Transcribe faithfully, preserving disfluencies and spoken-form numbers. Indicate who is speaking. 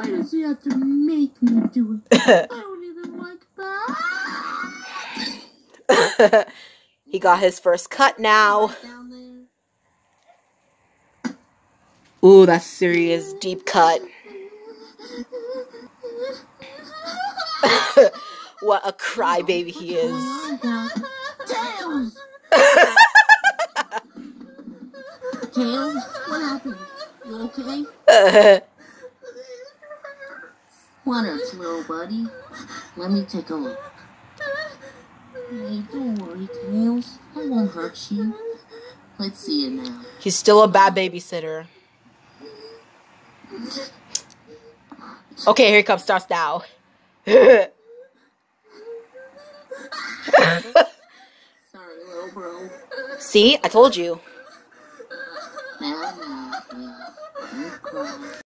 Speaker 1: Why does he have to make me do it? I don't even like that.
Speaker 2: He got his first cut now. Ooh, that's serious deep cut. What a crybaby he is.
Speaker 1: Tails! Tails, what happened? You okay? What else, little buddy? Let me take a look. Hey, don't worry, Tails. I won't hurt you. Let's see it now.
Speaker 2: He's still a bad babysitter. Okay, here he comes. Starts now.
Speaker 1: Sorry, little bro.
Speaker 2: See? I told you.
Speaker 1: Now, now, now. Don't cry.